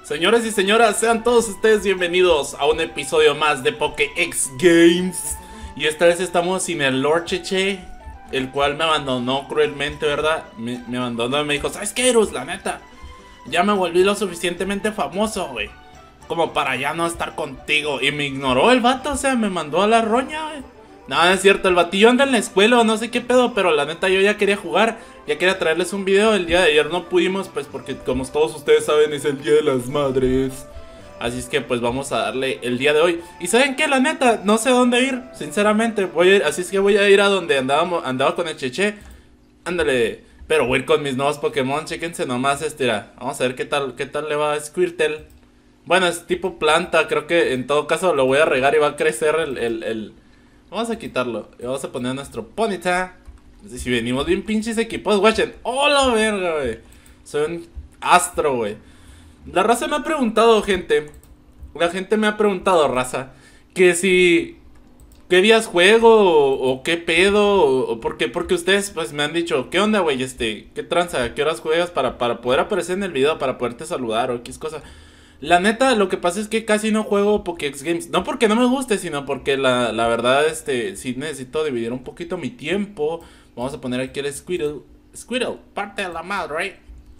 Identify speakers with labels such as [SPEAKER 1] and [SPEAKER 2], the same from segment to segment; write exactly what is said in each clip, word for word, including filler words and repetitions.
[SPEAKER 1] Señores y señoras, sean todos ustedes bienvenidos a un episodio más de PokéX Games. Y esta vez estamos sin el Lord Cheche, el cual me abandonó cruelmente, ¿verdad? Me, me abandonó y me dijo, ¿sabes qué, Erus? La neta, ya me volví lo suficientemente famoso, güey, como para ya no estar contigo. Y me ignoró el vato, o sea, me mandó a la roña, güey. No, no es cierto, el batillo anda en la escuela o no sé qué pedo, pero la neta yo ya quería jugar, ya quería traerles un video. El día de ayer no pudimos, pues porque como todos ustedes saben es el Día de las Madres. Así es que pues vamos a darle el día de hoy. Y ¿saben qué? La neta, no sé a dónde ir, sinceramente, voy a ir, así es que voy a ir a donde andábamos, andaba con el Cheche. Ándale, pero voy a ir con mis nuevos Pokémon, chéquense nomás este, era. Vamos a ver qué tal, qué tal le va a Squirtle. Bueno, es tipo planta, creo que en todo caso lo voy a regar y va a crecer el... el, el... Vamos a quitarlo y vamos a poner nuestro Ponyta. Si venimos bien pinches equipos, guachen. ¡Oh, la verga, güey! Soy un astro, güey. La raza me ha preguntado, gente. La gente me ha preguntado, raza, que si... ¿Qué días juego? O, o qué pedo, o, o porque, porque ustedes pues me han dicho, ¿qué onda, güey? Este, ¿qué tranza? ¿A qué horas juegas para, para poder aparecer en el video? Para poderte saludar o qué cosa. La neta, lo que pasa es que casi no juego PokéX Games. No porque no me guste, sino porque la, la verdad, este, sí necesito dividir un poquito mi tiempo. Vamos a poner aquí el Squirtle. Squirtle, parte de la madre, right?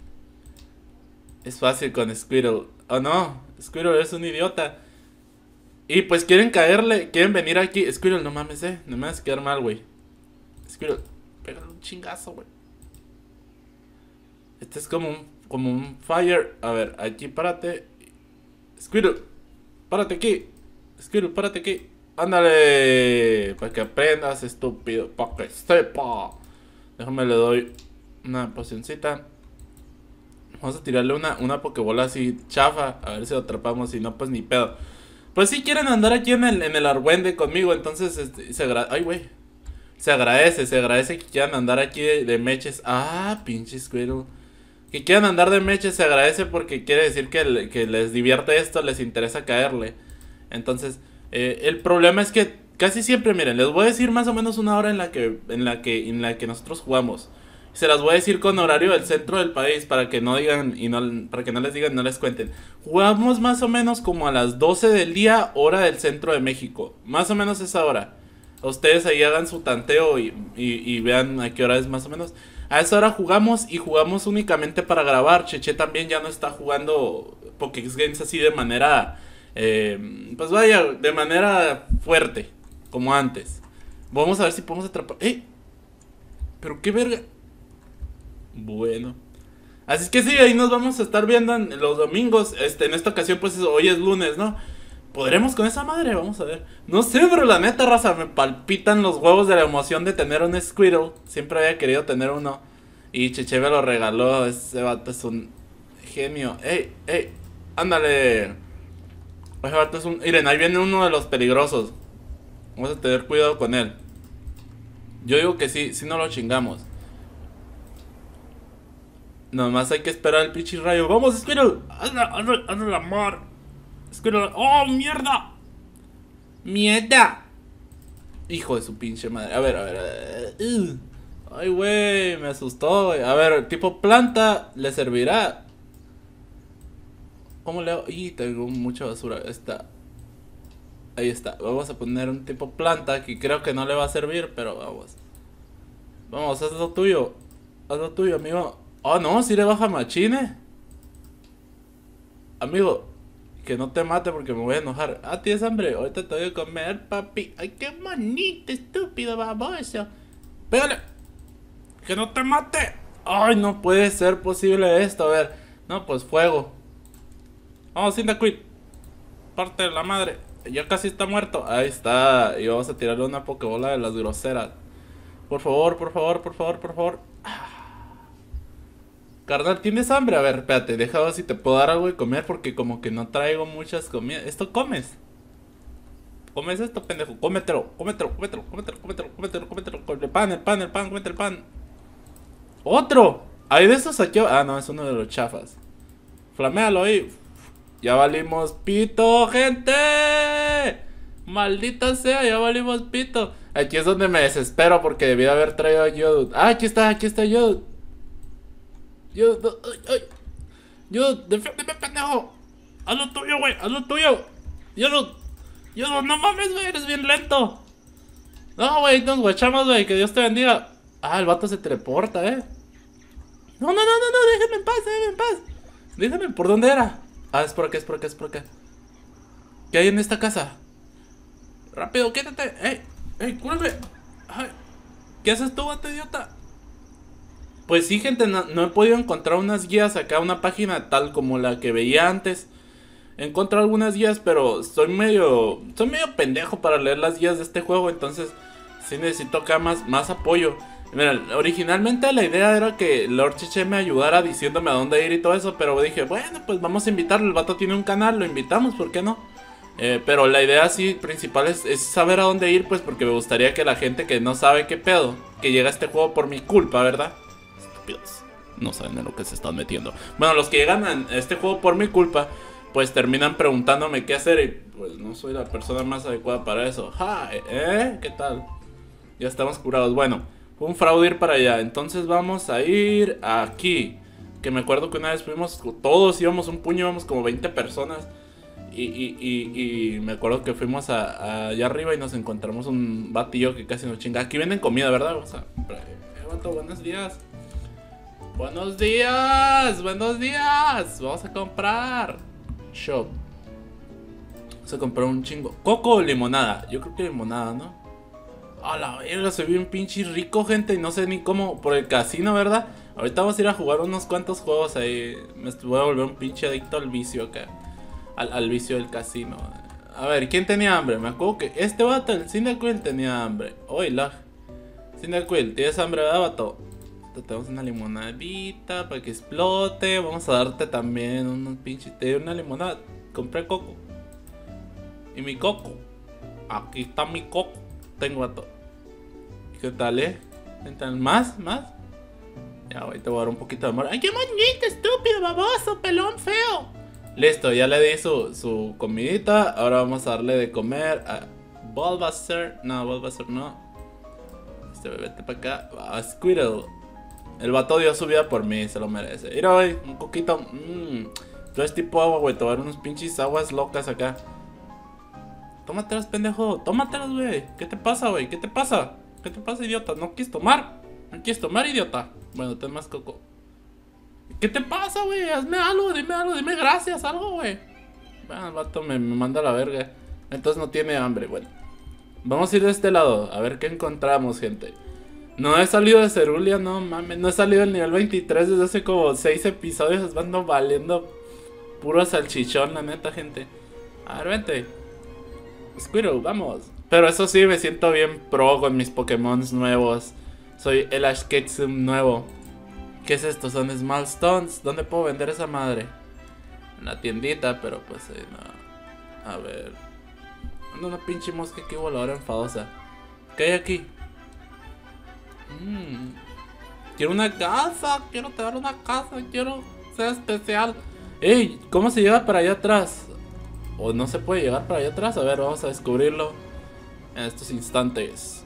[SPEAKER 1] Es fácil con Squirtle. Oh no, Squirtle es un idiota. Y pues quieren caerle, quieren venir aquí. Squirtle, no mames, eh, no me vas a quedar mal, güey. Squirtle, pégale un chingazo, güey. Este es como un, como un fire. A ver, aquí párate. Squirtle, párate aquí. Squirtle, párate aquí. Ándale, para que aprendas, estúpido, para que sepa. Déjame, le doy una pocioncita. Vamos a tirarle una, una pokebola así chafa, a ver si lo atrapamos. Si no, pues ni pedo. Pues si quieren andar aquí en el, en el Argüende conmigo, entonces este, se agradece. Ay, güey. Se agradece, se agradece que quieran andar aquí de, de meches. Ah, pinche Squirtle. Que quieran andar de meches se agradece porque quiere decir que, que les divierte esto, les interesa caerle. Entonces, eh, el problema es que casi siempre, miren, les voy a decir más o menos una hora en la que, en la que, en la que nosotros jugamos. Se las voy a decir con horario del centro del país para que no digan y no, para que no les digan, no les cuenten. Jugamos más o menos como a las doce del día, hora del centro de México. Más o menos esa hora. Ustedes ahí hagan su tanteo y, y, y vean a qué hora es más o menos. A esa hora jugamos y jugamos únicamente para grabar. Cheche también ya no está jugando PokéX Games así de manera, eh, pues vaya, de manera fuerte, como antes. Vamos a ver si podemos atrapar. ¡Eh! ¿Pero qué verga? Bueno. Así es que sí, ahí nos vamos a estar viendo en los domingos. Este, en esta ocasión pues hoy es lunes, ¿no? ¿Podremos con esa madre? Vamos a ver. No sé, pero la neta, raza, me palpitan los huevos de la emoción de tener un Squirtle. Siempre había querido tener uno. Y Cheche me lo regaló. Ese vato es un genio. ¡Ey, ey! ¡Ándale! Ese vato es un... Miren, ahí viene uno de los peligrosos. Vamos a tener cuidado con él. Yo digo que sí, sí no lo chingamos. Nomás hay que esperar el pinche rayo. ¡Vamos, Squirtle! ¡Hazle, hazle, hazle la mar! Squirtle. ¡Oh, mierda! ¡Mierda! Hijo de su pinche madre. A ver, a ver. A ver. Uh. Ay, güey, me asustó, güey. A ver, tipo planta, ¿le servirá? ¿Cómo le hago? Y tengo mucha basura. Está. Ahí está. Vamos a poner un tipo planta que creo que no le va a servir, pero vamos. Vamos, haz lo tuyo. Haz lo tuyo, amigo. Oh, no, si le baja machine. Amigo, que no te mate porque me voy a enojar. Ah, ¿tienes hambre? Ahorita te voy a comer, papi. Ay, qué manito, estúpido, baboso. Pégale. Que no te mate. Ay, no puede ser posible esto. A ver. No, pues fuego. Vamos, Cyndaquil. Parte de la madre. Ya casi está muerto. Ahí está. Y vamos a tirarle una pokebola de las groseras. Por favor, por favor, por favor, por favor. Carnal, ¿tienes hambre? A ver, espérate, deja ver si te puedo dar algo de comer porque como que no traigo muchas comidas. ¿Esto comes? ¿Comes esto, pendejo? Cómetelo, cómetelo, cómetelo, cómetelo, cómetelo, cómetelo, cómetelo. El pan, el pan, el pan, cómete el pan. ¡Otro! ¿Hay de esos aquí? Ah, no, es uno de los chafas. Flaméalo ahí. Ya valimos pito, gente. Maldita sea, ya valimos pito. Aquí es donde me desespero porque debí haber traído a Youd. Ah, aquí está, aquí está Youd. Yo, ay, ay. Yo, defiéndeme, pendejo. haz lo tuyo, güey, haz lo tuyo. Yo no, yo no, no mames, güey, eres bien lento. No, güey, nos guachamos, güey, que Dios te bendiga. Ah, el vato se teleporta, eh. No, no, no, no, no, déjenme en paz, déjenme en paz. Déjenme, ¿por dónde era? Ah, es por acá, es por acá, es por acá. ¿Qué hay en esta casa? Rápido, quítate. Ey, ey, cúrame. Ay, ¿qué haces tú, vato idiota? Pues sí, gente, no, no he podido encontrar unas guías acá, una página tal como la que veía antes. He encontrado algunas guías, pero soy medio, soy medio pendejo para leer las guías de este juego, entonces sí necesito acá más, más apoyo. Mira, originalmente la idea era que Lord Cheche me ayudara diciéndome a dónde ir y todo eso, pero dije, bueno, pues vamos a invitarlo, el vato tiene un canal, lo invitamos, ¿por qué no? Eh, pero la idea sí principal es, es saber a dónde ir, pues porque me gustaría que la gente que no sabe qué pedo, que llega a este juego por mi culpa, ¿verdad? Estúpidos, no saben en lo que se están metiendo. Bueno, los que llegan a este juego por mi culpa, pues terminan preguntándome qué hacer y pues no soy la persona más adecuada para eso. Hi, ¿eh? ¿Qué tal? Ya estamos curados. Bueno, fue un fraude ir para allá. Entonces vamos a ir aquí. Que me acuerdo que una vez fuimos, todos íbamos un puño, íbamos como veinte personas. Y, y, y, y me acuerdo que fuimos a, a allá arriba y nos encontramos un batillo que casi nos chinga. Aquí venden comida, ¿verdad? O sea, eh, vato, buenos días. Buenos días, buenos días. Vamos a comprar. Shop. Vamos a comprar un chingo. ¿Coco o limonada? Yo creo que limonada, ¿no? A la verga, soy bien pinche rico, gente. Y no sé ni cómo. Por el casino, ¿verdad? Ahorita vamos a ir a jugar unos cuantos juegos ahí. Me voy a volver un pinche adicto al vicio acá. Al, al vicio del casino. A ver, ¿quién tenía hambre? Me acuerdo que este vato, el Cyndaquil, tenía hambre. Oye, Cyndaquil, ¿tienes hambre, verdad, vato? Te tenemos una limonadita para que explote. Vamos a darte también unos pinches. Te doy una limonada. Compré coco. Y mi coco. Aquí está mi coco. Tengo vato. ¿Qué tal, eh? ¿Qué tal? ¿Más? ¿Más? Ya, güey, te voy a dar un poquito de amor. ¡Ay, qué bonito, estúpido, baboso, pelón feo! Listo, ya le di su, su comidita. Ahora vamos a darle de comer a Bulbasaur. No, Bulbasaur no. Este bebé, vete para acá. A Squirtle. El vato dio su vida por mí, se lo merece. Mira, güey, un coquito. Mmm. Tú eres tipo agua, güey. Te voy a dar unos pinches aguas locas acá. Tómatelas, pendejo. Tómatelas, güey. ¿Qué te pasa, güey? ¿Qué te pasa? ¿Qué te pasa, idiota? ¿No quieres tomar? ¿No quieres tomar, idiota? Bueno, ten más coco. ¿Qué te pasa, güey? Hazme algo, dime algo, dime gracias, algo, güey. Bueno, el vato me, me manda a la verga. Entonces no tiene hambre, bueno. Vamos a ir de este lado, a ver qué encontramos, gente. No he salido de Cerulia, no mames. No he salido del nivel veintitrés desde hace como seis episodios. Ando valiendo puro salchichón, la neta, gente. A ver, vente. Squirtle, vamos. Pero eso sí, me siento bien pro con mis Pokémon nuevos. Soy el Ash Ketchum nuevo. ¿Qué es esto? Son Small Stones. ¿Dónde puedo vender esa madre? En la tiendita, pero pues eh, no. A ver. Anda una pinche mosca aquí voladora enfadosa. ¿Qué hay aquí? Mm. Quiero una casa. Quiero tener una casa. Quiero ser especial. Ey, ¿cómo se llega para allá atrás? ¿O no se puede llegar para allá atrás? A ver, vamos a descubrirlo en estos instantes.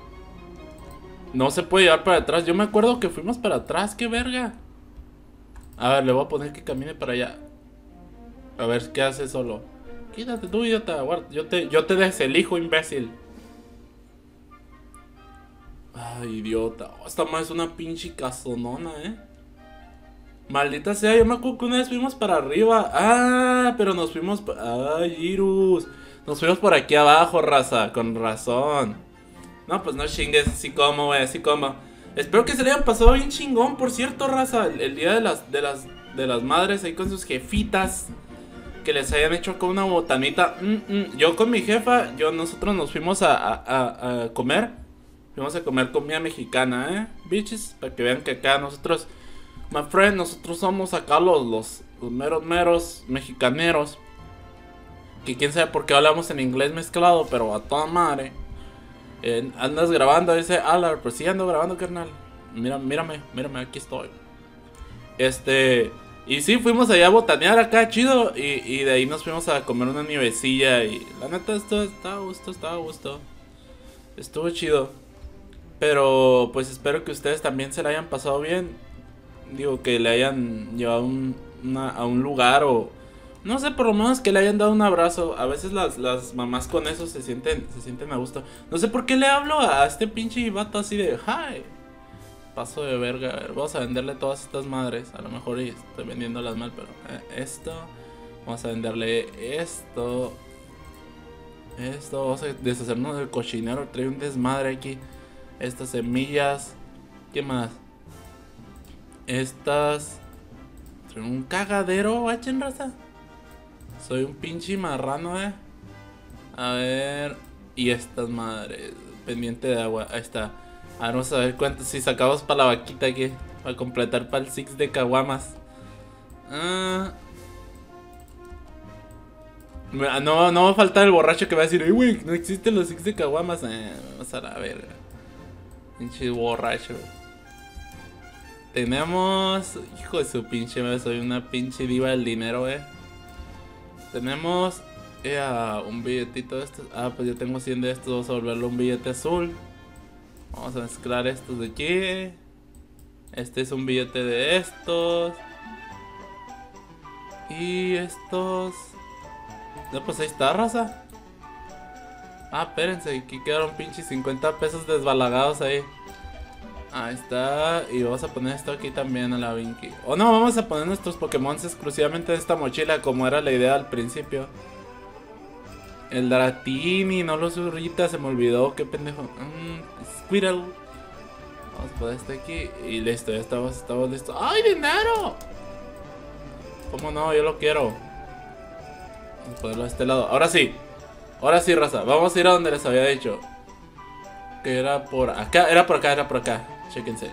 [SPEAKER 1] No se puede llevar para atrás. Yo me acuerdo que fuimos para atrás. ¡Qué verga! A ver, le voy a poner que camine para allá. A ver, ¿qué hace solo? Quítate tú, idiota. Yo te, yo te deselijo, imbécil. Ay, idiota. Oh, esta madre es una pinche casonona, eh. Maldita sea, yo me acuerdo que una vez fuimos para arriba. Ah, pero nos fuimos... Ay, Irus. Nos fuimos por aquí abajo, raza. Con razón. No, pues no chingues, así como, güey, así como. Espero que se le hayan pasado bien chingón, por cierto, raza. El, el día de las, de las de las madres ahí con sus jefitas. Que les hayan hecho con una botanita. Mm, mm. Yo con mi jefa, yo nosotros nos fuimos a, a, a, a comer. Fuimos a comer comida mexicana, eh, bitches. Para que vean que acá nosotros, my friend, nosotros somos acá los, los, los meros meros mexicaneros. Que quién sabe por qué hablamos en inglés mezclado, pero a toda madre. Eh, andas grabando, dice Alar. Pues sí, ando grabando, carnal. Mira, mírame, mírame, aquí estoy. Este. Y sí, fuimos allá a botanear acá, chido. Y, y de ahí nos fuimos a comer una nievecilla. Y la neta, esto estaba a gusto, estaba a gusto. Estuvo chido. Pero pues espero que ustedes también se la hayan pasado bien. Digo, que le hayan llevado un, una, a un lugar o, No sé, por lo menos que le hayan dado un abrazo. A veces las, las mamás con eso se sienten, se sienten a gusto. No sé por qué le hablo a este pinche vato así de hi. Paso de verga. A ver, vamos a venderle todas estas madres. A lo mejor y estoy vendiéndolas mal, pero eh, esto. Vamos a venderle esto. Esto. Vamos a deshacernos del cochinero. Trae un desmadre aquí. Estas semillas. ¿Qué más? Estas. Trae un cagadero, guachen, raza. Soy un pinche marrano, eh. A ver. Y estas madres. Pendiente de agua. Ahí está. Ahora vamos a ver cuántos. Si sacamos para la vaquita aquí. Para completar para el six de caguamas. Ah. No, no va a faltar el borracho que va a decir, ¡ay, güey! No existen los six de caguamas. Eh, vamos a la verga. Pinche borracho. Tenemos. Hijo de su pinche madre. Soy una pinche diva del dinero, eh. Tenemos eh, un billetito de estos. Ah, pues yo tengo cien de estos. Vamos a volverlo un billete azul. Vamos a mezclar estos de aquí. Este es un billete de estos. Y estos. No, pues ahí está, raza. Ah, espérense, aquí quedaron pinches cincuenta pesos desbalagados ahí. Ahí está. Y vamos a poner esto aquí también a la Vinky. O no, vamos a poner nuestros Pokémon exclusivamente en esta mochila, como era la idea al principio. El Dratini, no lo subí ahorita, se me olvidó, qué pendejo. Mm, Squirtle. Vamos a poner este aquí. Y listo, ya estamos, estamos listos. ¡Ay, dinero! ¿Cómo no? Yo lo quiero. Vamos a ponerlo a este lado. Ahora sí. Ahora sí, raza. Vamos a ir a donde les había dicho. Que era por acá. Era por acá, era por acá. Chéquense.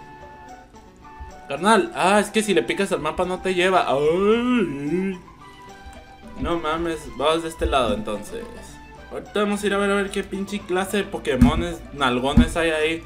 [SPEAKER 1] Carnal. Ah, es que si le picas al mapa no te lleva. Ay. No mames. Vamos de este lado entonces. Ahorita vamos a ir a ver a ver qué pinche clase de Pokémones nalgones hay ahí.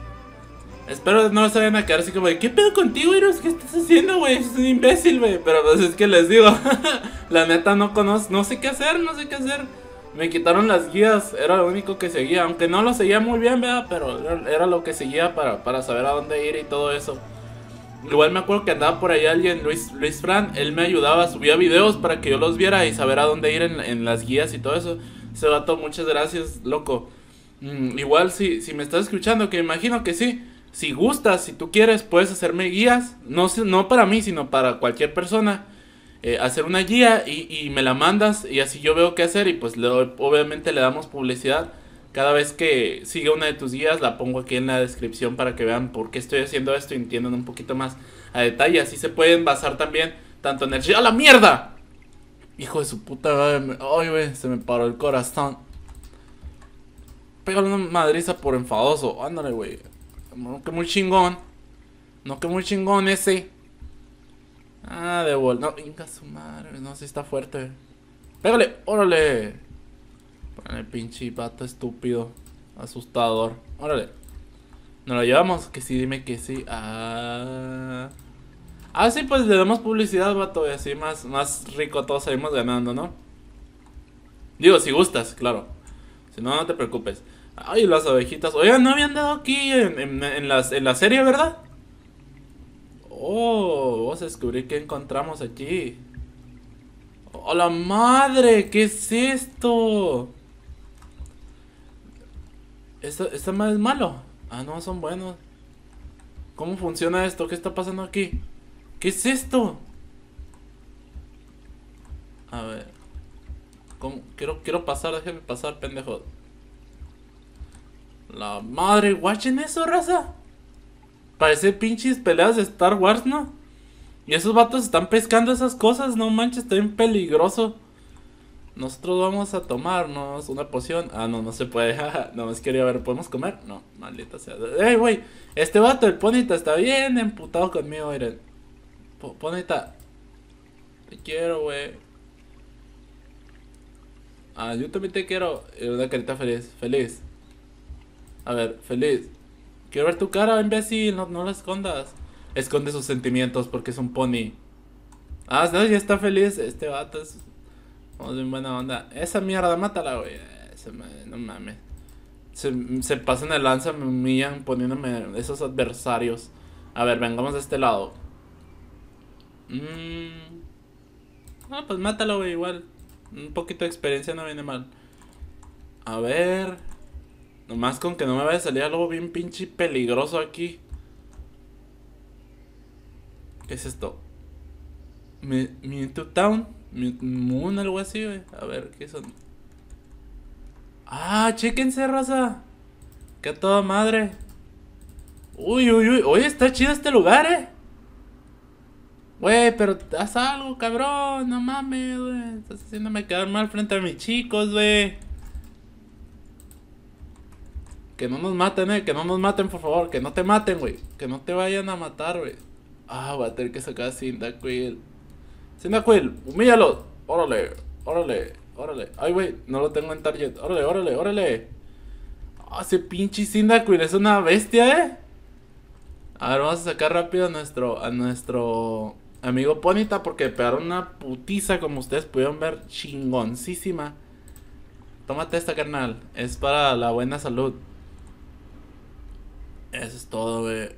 [SPEAKER 1] Espero no se vayan a quedar así como de, ¿qué pedo contigo, Eros? ¿Qué estás haciendo, güey? Es un imbécil, güey. Pero pues es que les digo, la neta no conozco, no sé qué hacer, no sé qué hacer. Me quitaron las guías, era lo único que seguía. Aunque no lo seguía muy bien, ¿verdad? Pero era, era lo que seguía para, para saber a dónde ir y todo eso. Igual me acuerdo que andaba por ahí alguien, Luis, Luis Fran. Él me ayudaba, subía videos para que yo los viera y saber a dónde ir en, en las guías y todo eso. Ese vato, muchas gracias, loco. mm, Igual si, si me estás escuchando, que imagino que sí. Si gustas, si tú quieres, puedes hacerme guías. No, no para mí, sino para cualquier persona. eh, Hacer una guía y, y me la mandas. Y así yo veo qué hacer. Y pues le, obviamente le damos publicidad. Cada vez que siga una de tus guías, la pongo aquí en la descripción para que vean por qué estoy haciendo esto y entiendan un poquito más a detalle. Así se pueden basar también tanto en el... ¡A la mierda! Hijo de su puta madre. Ay, güey, se me paró el corazón. Pégale una madriza por enfadoso. Ándale, güey. No, que muy chingón. No, que muy chingón ese. Ah, de vol. No, venga su madre. No, si está fuerte. Pégale, órale. Pégale, pinche vato estúpido. Asustador. Órale. ¿Nos lo llevamos? Que sí, dime que sí. Ah. Ah, sí, pues le damos publicidad, vato. Y así más, más rico todos salimos ganando, ¿no? Digo, si gustas, claro. Si no, no te preocupes. Ay, las abejitas. Oigan, no habían dado aquí en, en, en, las, en la serie, ¿verdad? Oh, vamos a descubrir qué encontramos aquí. ¡Oh, la madre! ¿Qué es esto? ¿Esta, esta madre es malo? Ah, no, son buenos. ¿Cómo funciona esto? ¿Qué está pasando aquí? ¿Qué es esto? A ver. ¿Cómo? Quiero, quiero pasar, déjeme pasar, pendejo. La madre, guachen eso, raza. Parece pinches peleas de Star Wars, ¿no? Y esos vatos están pescando esas cosas, no manches, está bien peligroso. Nosotros vamos a tomarnos una poción. Ah, no, no se puede. No, más quería ver, ¿podemos comer? No, maldita sea. ¡Ey, güey! Este vato, el Ponita, está bien emputado conmigo, miren. Ponita. Te quiero, güey. Ah, yo también te quiero. Y una carita feliz, feliz. A ver, feliz. Quiero ver tu cara, imbécil, no, no la escondas. Esconde sus sentimientos porque es un pony. Ah, no, ya está feliz. Este vato es... Vamos bien buena onda. Esa mierda, mátala, güey. No mames. Se, se pasan de lanza, me humillan poniéndome esos adversarios. A ver, vengamos de este lado. Mmm... Ah, pues mátalo, güey, igual. Un poquito de experiencia no viene mal. A ver. Nomás con que no me vaya a salir algo bien pinche peligroso aquí. ¿Qué es esto? Mewtwo Town. Moon, algo así, güey. A ver, ¿qué son? Ah, chéquense, raza. Que a toda madre. Uy, uy, uy. Oye, está chido este lugar, eh. Güey, pero haz algo, cabrón. No mames, güey. Estás haciéndome quedar mal frente a mis chicos, güey. Que no nos maten, eh. Que no nos maten, por favor. Que no te maten, güey. Que no te vayan a matar, güey. Ah, voy a tener que sacar a Cyndaquil. Cyndaquil, humíllalo. Órale, órale, órale. Ay, güey, no lo tengo en target. Órale, órale, órale. Ah, ese pinche Cyndaquil es una bestia, eh. A ver, vamos a sacar rápido a nuestro, a nuestro amigo Ponyta, porque pegaron una putiza, como ustedes pudieron ver, chingoncísima. Tómate esta, carnal. Es para la buena salud. Eso es todo, güey.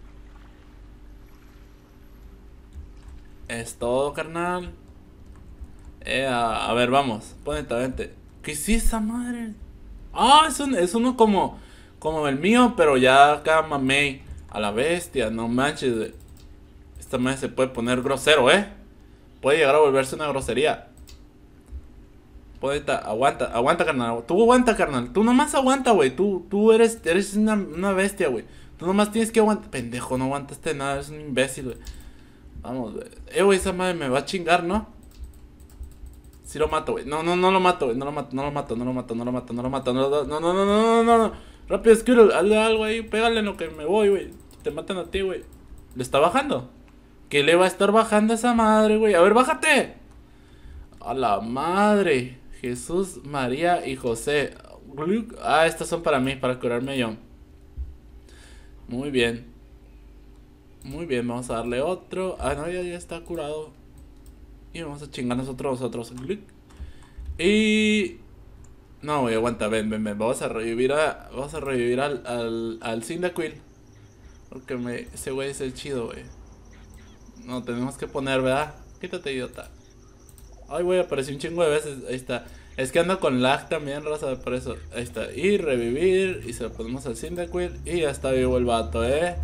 [SPEAKER 1] Es todo, carnal. Eh, a, a ver, vamos. Ponyta, vente. ¿Qué es esa madre? Ah, es, un, es uno como, como el mío, pero ya acá mamey. A la bestia, no manches. Esta madre se puede poner grosero, eh. Puede llegar a volverse una grosería. Ponyta, aguanta, aguanta, carnal. Tú aguanta, carnal. Tú nomás aguanta, güey. Tú, tú eres, eres una, una bestia, güey. Tú nomás tienes que aguantar. Pendejo, no aguantaste nada. Eres un imbécil, güey. Vamos, güey. Eh, güey, esa madre me va a chingar, ¿no? Sí lo mato, güey. No, no, no lo mato, güey. No lo mato, no lo mato, no lo mato, no lo mato, no lo mato. No, no, no, no, no, no, no, no. Rápido, Squirtle, hazle algo ahí. Pégale en lo que me voy, güey. Te matan a ti, güey. ¿Le está bajando? ¿Qué le va a estar bajando a esa madre, güey? A ver, bájate. A la madre. Jesús, María y José. Ah, estas son para mí, para curarme yo. Muy bien. Muy bien, vamos a darle otro. Ah, no, ya, ya está curado. Y vamos a chingar nosotros, nosotros. Y... No, güey, aguanta, ven, ven, ven. Vamos a revivir a... Vamos a revivir al, al, al Cyndaquil. Porque me, ese güey es el chido, güey. No, tenemos que poner, ¿verdad? Quítate, idiota. Ay, güey, apareció un chingo de veces. Ahí está. Es que ando con lag también, raza, por eso. Ahí está. Y revivir. Y se lo ponemos al Cyndaquil. Y ya está vivo el vato, ¿eh?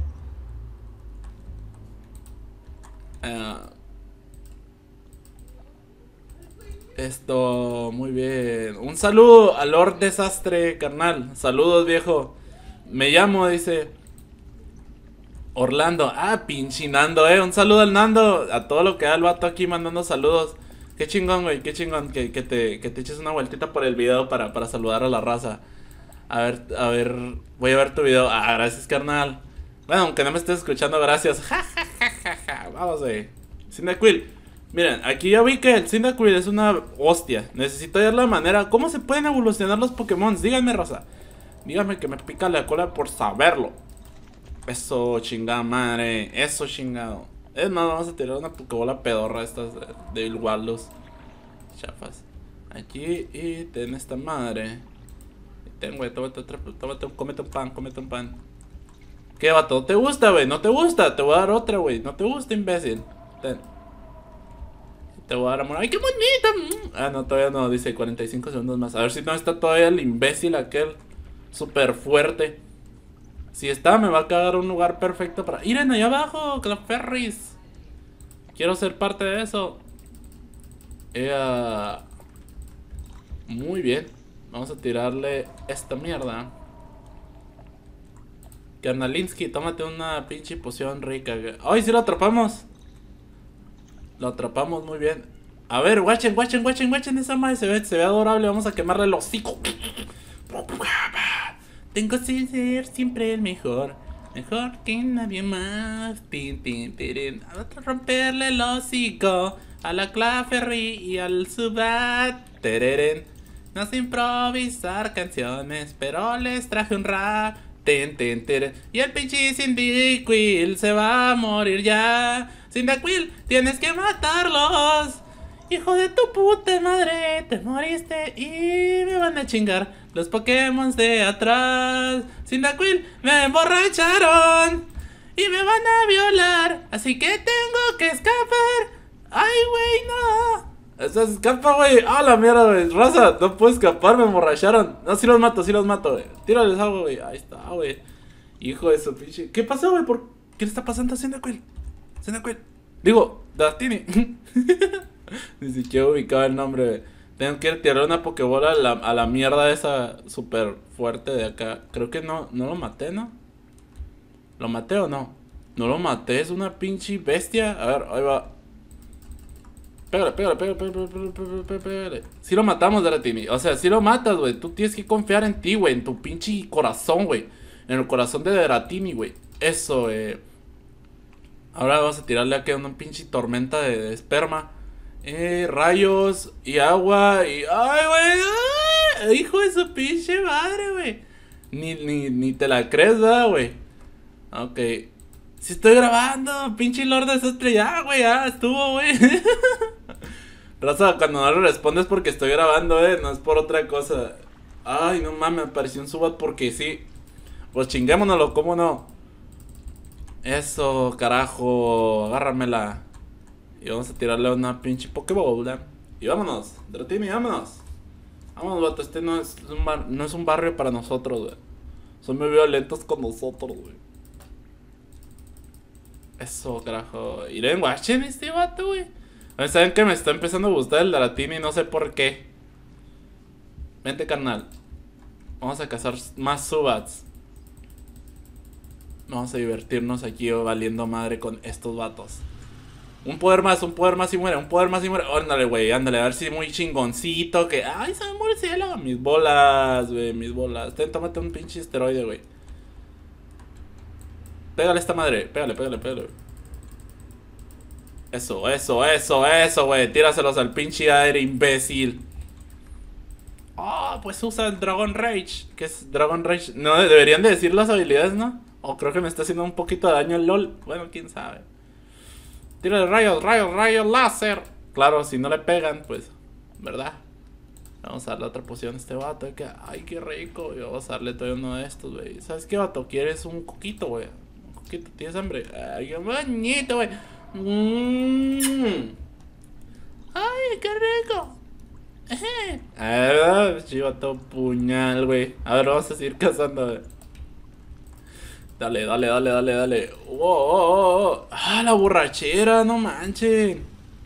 [SPEAKER 1] Uh, esto, muy bien. Un saludo a Lord Desastre, carnal. Saludos, viejo. Me llamo, dice Orlando. Ah, pinche Nando, eh. Un saludo al Nando. A todo lo que da el vato aquí mandando saludos. Qué chingón, güey. Qué chingón que, que, te, que te eches una vueltita por el video para, para saludar a la raza. A ver, a ver. Voy a ver tu video. Ah, gracias, carnal. Bueno, aunque no me estés escuchando, gracias. Ja, ja, ja, ja, ja. Vamos, güey. Cyndaquil. Miren, aquí ya vi que el Cyndaquil es una hostia. Necesito hallar la manera. ¿Cómo se pueden evolucionar los Pokémon? Díganme, raza. Díganme que me pica la cola por saberlo. Eso, chingada madre. Eso, chingado. Es más, vamos a tirar una Pokébola pedorra estas de, de Waldos. Chafas. Aquí y ten esta madre. Ten, güey, tómate otra, tómate, cómete un pan, cómete un pan. ¿Qué, vato? ¿Te gusta, güey? ¿No te gusta? Te voy a dar otra, güey. ¿No te gusta, imbécil? Ten. Te voy a dar amor. ¡Ay, qué bonita! Ah, no, todavía no. Dice cuarenta y cinco segundos más. A ver si no está todavía el imbécil aquel. Súper fuerte. Si está, me va a cagar un lugar perfecto para... ¡Miren allá abajo! ¡Clefairies! Quiero ser parte de eso. Eh, muy bien. Vamos a tirarle esta mierda. Carnalinsky, tómate una pinche poción rica. ¡Ay, sí lo atrapamos! Lo atrapamos muy bien. A ver, guachen, guachen, guachen, guachen. Esa madre se ve, se ve adorable. Vamos a quemarle el hocico. Tengo que ser siempre el mejor. Mejor que nadie más. Pin, pin, pin. A romperle el hocico a la Clefairy y al Zubat. Tereren. No sé improvisar canciones, pero les traje un rap. Ten, ten, ten. Y el pinche Cyndaquil se va a morir ya. Cyndaquil, tienes que matarlos. Hijo de tu puta madre, te moriste y me van a chingar los Pokémon de atrás. Cyndaquil, me emborracharon y me van a violar, así que tengo que escapar. Ay, güey, no. Se escapa, güey. Ah, la mierda, güey. Raza, no puedo escapar, me emborracharon. No, sí los mato, sí los mato, güey. Tírales algo, güey. Ahí está, güey. Hijo de su pinche. ¿Qué pasó, güey? ¿Por qué le está pasando a Cyndaquil? Cyndaquil. Digo, Dratini. Ni siquiera ubicaba el nombre, güey. Tengo que ir a tirar una pokebola a la, a la mierda esa súper fuerte de acá. Creo que no, no lo maté, ¿no? ¿Lo maté o no? No lo maté, es una pinche bestia. A ver, ahí va. Pégale, pégale, pégale, pégale, pégale, pégale, pégale, pégale. Si lo matamos, Dratini. O sea, si lo matas, güey. Tú tienes que confiar en ti, güey. En tu pinche corazón, güey. En el corazón de Dratini, güey. Eso, eh. Ahora vamos a tirarle aquí una pinche tormenta de, de esperma. Eh, rayos y agua y... ¡Ay, güey! ¡Hijo de su pinche madre, güey! Ni, ni, ni te la crees, ¿verdad, güey? Ok. Si estoy grabando, pinche Lord Desastre, ya, güey, ya estuvo, güey. Raza, cuando no le respondes porque estoy grabando, eh, no es por otra cosa. Ay, no mames, me apareció un subat porque sí. Pues chinguémonoslo, ¿cómo no? Eso, carajo, agárramela. Y vamos a tirarle una pinche pokebola. Y vámonos, Dratini, vámonos. Vámonos, vato, este no es un, bar no es un barrio para nosotros, güey. Son muy violentos con nosotros, güey. Eso, carajo. Irene, watchen este vato, güey. Saben que me está empezando a gustar el Dratini, no sé por qué. Vente, carnal. Vamos a cazar más subats. Vamos a divertirnos aquí valiendo madre con estos vatos. Un poder más, un poder más y muere, un poder más y muere. Ándale, güey, ándale, a ver si muy chingoncito. Que, ay, se me muere el cielo. Mis bolas, güey, mis bolas. Ten, tómate un pinche esteroide, güey. Pégale a esta madre, pégale, pégale, pégale. Eso, eso, eso, eso, güey. Tíraselos al pinche aire, imbécil. Oh, pues usa el Dragon Rage. ¿Qué es Dragon Rage? No, deberían de decir las habilidades, ¿no? O creo que me está haciendo un poquito de daño el LOL. Bueno, quién sabe. Tira de rayos, rayos, rayos, láser. Claro, si no le pegan, pues, ¿verdad? Vamos a darle otra poción a este vato. Que, ay, qué rico. Y vamos a darle todavía uno de estos, güey. ¿Sabes qué, vato? ¿Quieres un coquito, güey? Un coquito, ¿tienes hambre? Ay, qué bonito, güey. Mm. Ay, qué rico. Ah, chivato puñal, güey. A ver, vamos a seguir cazando, güey. Dale, dale, dale, dale, dale. Oh, oh, oh, oh. Ah, la borrachera, no manchen.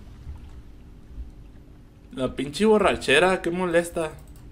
[SPEAKER 1] La pinche borrachera, qué molesta.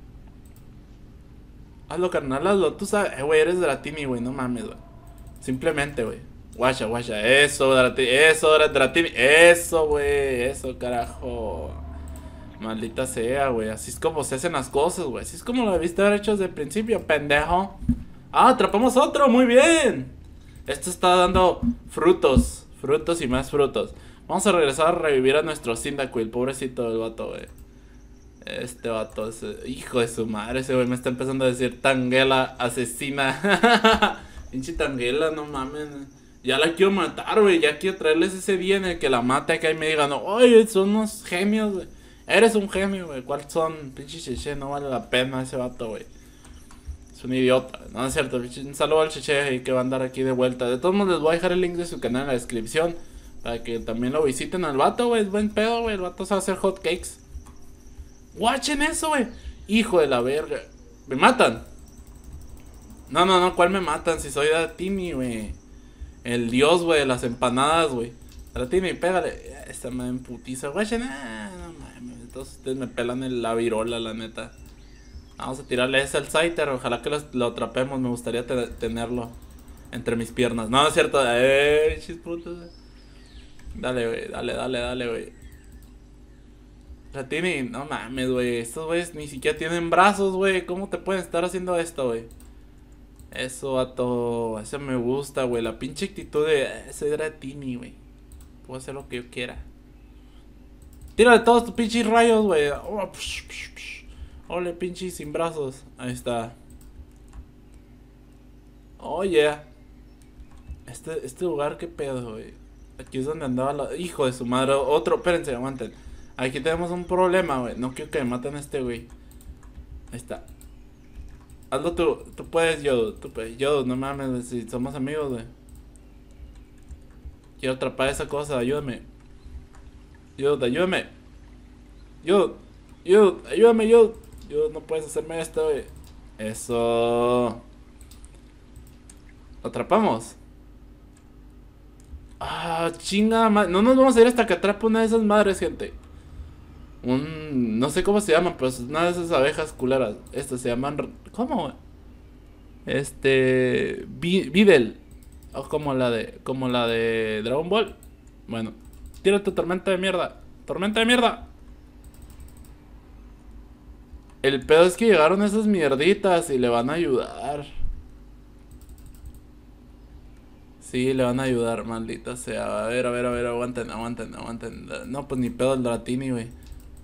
[SPEAKER 1] Hazlo, carnal, hazlo. Tú sabes, eh, güey, eres Dratini, güey, no mames, güey. Simplemente, güey. Guacha, guacha. Eso, Dratini, eso, Dratini. Eso, güey. Eso, carajo. Maldita sea, güey. Así es como se hacen las cosas, güey. Así es como lo debiste haber hecho desde el principio, pendejo. Ah, atrapamos otro, muy bien. Esto está dando frutos. Frutos y más frutos. Vamos a regresar a revivir a nuestro Cyndaquil. Pobrecito del vato, güey. Este vato, ese, hijo de su madre. Ese güey me está empezando a decir Tangela asesina. Pinche Tangela, no mames. Ya la quiero matar, güey. Ya quiero traerles ese día en el que la mate acá y me digan, oye, son unos gemios, güey. Eres un gemio, güey. ¿Cuáles son? Pinche cheche, no vale la pena ese vato, güey. Es un idiota, no es cierto. Un saludo al cheche que va a andar aquí de vuelta. De todos modos les voy a dejar el link de su canal en la descripción para que también lo visiten al vato, güey. Es buen pedo, güey. El vato sabe hacer hot cakes. Watchen eso, güey. Hijo de la verga. Me matan. No, no, no, ¿cuál me matan? Si soy Dratini, güey. El dios, güey, de las empanadas, güey. Dratini, pégale. Esta me emputiza, watchen. Ah, no mames. Entonces ustedes me pelan en la virola, la neta. Vamos a tirarle ese al Scyther. Ojalá que lo, lo atrapemos. Me gustaría te tenerlo entre mis piernas. No, es cierto. Eh, chisputos. Dale, güey. Dale, dale, dale, güey. Dratini, no mames, güey. Estos güeyes ni siquiera tienen brazos, güey. ¿Cómo te pueden estar haciendo esto, güey? Eso, vato. Eso me gusta, güey. La pinche actitud de ese Dratini, güey. Puedo hacer lo que yo quiera. Tírale todos tus pinches rayos, güey. Oh, psh, psh, psh. Ole, pinche sin brazos. Ahí está. Oh, yeah. Este, este lugar, qué pedo, güey. Aquí es donde andaba la... Hijo de su madre. Otro, espérense, aguanten. Aquí tenemos un problema, güey. No quiero que me maten a este, güey. Ahí está. Hazlo tú. Tú puedes, Yodo. Tú puedes. Yodo, no mames, si somos amigos, güey. Quiero atrapar esa cosa. Ayúdame. Yodo, ayúdame. Yo, yo, ayúdame, yo. Yo, no puedes hacerme esto, güey. Eso. ¿Lo atrapamos? Ah, chinga, no nos vamos a ir hasta que atrape una de esas madres, gente. Un... No sé cómo se llaman, pero es una de esas abejas culeras. Estas se llaman... ¿Cómo? Este... Videl. O como la de... Como la de Dragon Ball. Bueno. Tira tu tormenta de mierda. Tormenta de mierda. El pedo es que llegaron esas mierditas y le van a ayudar. Sí, le van a ayudar, maldita sea. A ver, a ver, a ver, aguanten, aguanten, aguanten. No, pues ni pedo el Dratini, güey.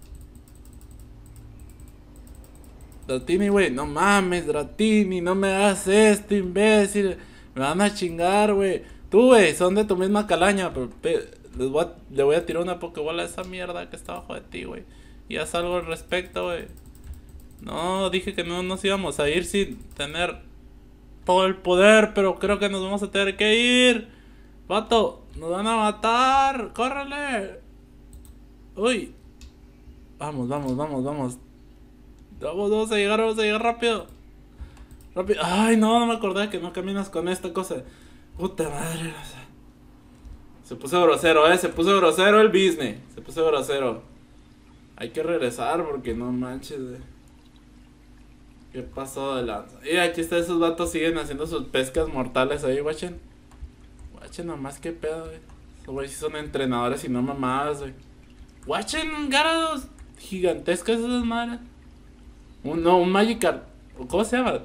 [SPEAKER 1] Dratini, güey, no mames, Dratini, no me hagas esto, imbécil. Me van a chingar, güey. Tú, güey, son de tu misma calaña, pero les voy a, le voy a tirar una pokebola a esa mierda que está abajo de ti, güey. Y haz algo al respecto, güey. No, dije que no nos íbamos a ir sin tener todo el poder, pero creo que nos vamos a tener que ir. Vato, nos van a matar. Córrele. Uy. Vamos, vamos, vamos, vamos. Vamos, vamos a llegar, vamos a llegar rápido. Rápido. Ay, no, no me acordé que no caminas con esta cosa. Puta madre. Se puso grosero, eh. Se puso grosero el business. Se puso grosero. Hay que regresar porque no manches, eh. ¿Qué pasó de lanza? Y aquí está, esos vatos siguen haciendo sus pescas mortales ahí, guachen. Guachen nomás, qué pedo, güey. Esos güeyes sí son entrenadores y no mamadas, güey. Guachen, garados gigantescas esas madres. Un, no, un Magikarp. ¿Cómo se llama?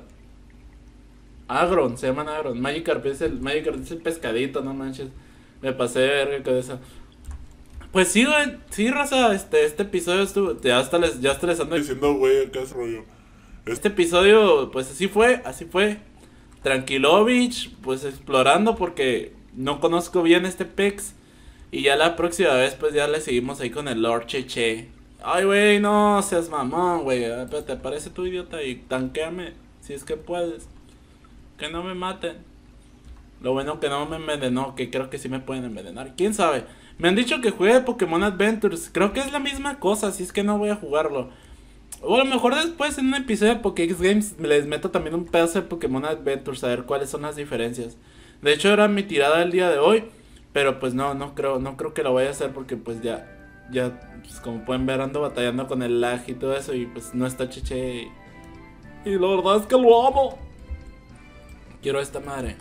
[SPEAKER 1] Agron, se llaman Agron. Magikarp es el, Magikarp es el pescadito, no manches. Me pasé de verga con eso. Pues sí, güey. Sí, raza, este, este episodio estuvo. Ya hasta les, ya hasta les ando diciendo, güey, acá es rollo. Este episodio, pues así fue, así fue. Tranquilovich, pues explorando porque no conozco bien este pex. Y ya la próxima vez, pues ya le seguimos ahí con el Lord Cheche. Ay, güey, no seas mamón, güey. Te parece tu idiota y tanqueame si es que puedes. Que no me maten. Lo bueno que no me envenenó, que creo que sí me pueden envenenar. ¿Quién sabe? Me han dicho que juegue Pokémon Adventures. Creo que es la misma cosa, así es que no voy a jugarlo. O a lo mejor después en un episodio de Pokédex Games les meto también un pedazo de Pokémon Adventures a ver cuáles son las diferencias. De hecho era mi tirada el día de hoy, pero pues no, no creo, no creo que lo vaya a hacer porque pues ya, ya, pues como pueden ver ando batallando con el lag y todo eso y pues no está Cheche. Y la verdad es que lo amo. Quiero esta madre.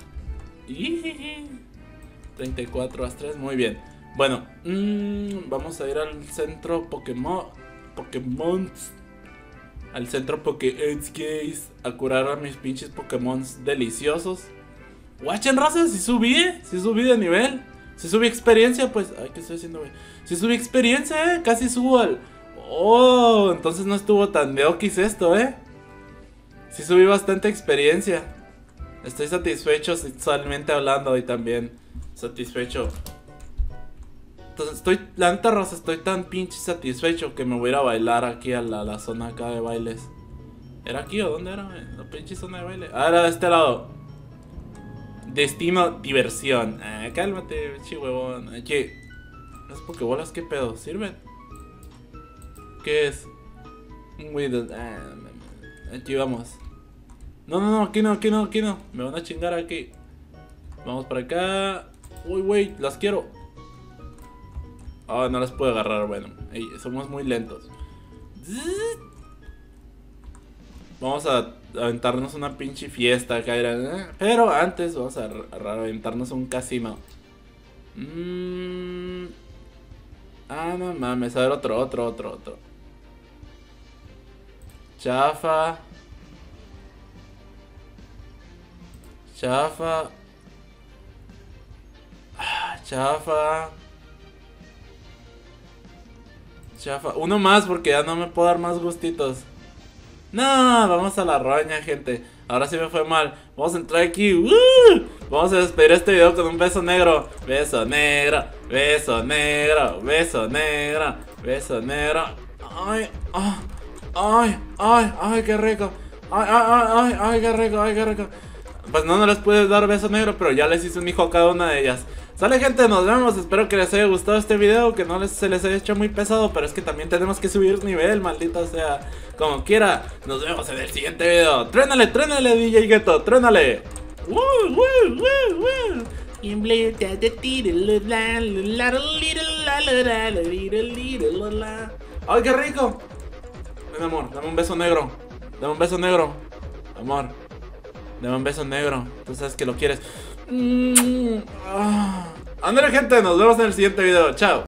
[SPEAKER 1] treinta y cuatro astras, muy bien. Bueno, mmm, vamos a ir al centro Pokémon. Pokémon. Al centro Pokédex a curar a mis pinches Pokémon deliciosos. Watchen, raza, si subí, eh. Si subí de nivel. Si subí experiencia, pues. Ay, ¿qué estoy haciendo, güey? Si subí experiencia, eh. Casi subo al. Oh, entonces no estuvo tan de okis esto, eh. Si subí bastante experiencia. Estoy satisfecho sexualmente hablando y también satisfecho. Entonces estoy, la neta, raza, estoy tan pinche satisfecho que me voy a ir a bailar aquí a la, la zona acá de bailes. ¿Era aquí o dónde era, güey? La pinche zona de baile. Ah, era de este lado. Destino diversión. Ah, cálmate, pinche huevón. Aquí. Las pokebolas, ¿qué pedo? ¿Sirven? ¿Qué es? Un Weedle. Ah, aquí vamos. No, no, no, aquí no, aquí no, aquí no. Me van a chingar aquí. Vamos para acá. Uy, güey, las quiero. Ah, oh, no las puedo agarrar, bueno. Ey, somos muy lentos. Vamos a aventarnos una pinche fiesta acá. Pero antes vamos a, a aventarnos un casino. Mm. Ah, no mames. A ver, otro, otro, otro, otro. Chafa. Chafa. Ah, chafa. Chafa. Uno más porque ya no me puedo dar más gustitos. No, vamos a la roña, gente. Ahora sí me fue mal. Vamos a entrar aquí. ¡Uh! Vamos a despedir este video con un beso negro. Beso negro, beso negro, beso negro, beso negro. Ay, ay, ay, ay, ay, qué rico. Ay, ay, ay, ay, ay, qué rico, ay, qué rico. Pues no, no les puedes dar beso negro, pero ya les hice un hijo a cada una de ellas. Sale, gente, nos vemos. Espero que les haya gustado este video, que no les, se les haya hecho muy pesado, pero es que también tenemos que subir nivel, maldita sea. Como quiera, nos vemos en el siguiente video. Trénale, trénale, D J Ghetto, trénale. Woo, woo, woo, woo. Ay, qué rico. Ven, amor, dame un beso negro. Dame un beso negro. Amor, dame un beso negro. Tú sabes que lo quieres. Mm, ah. Ándale, gente, nos vemos en el siguiente video. Chao.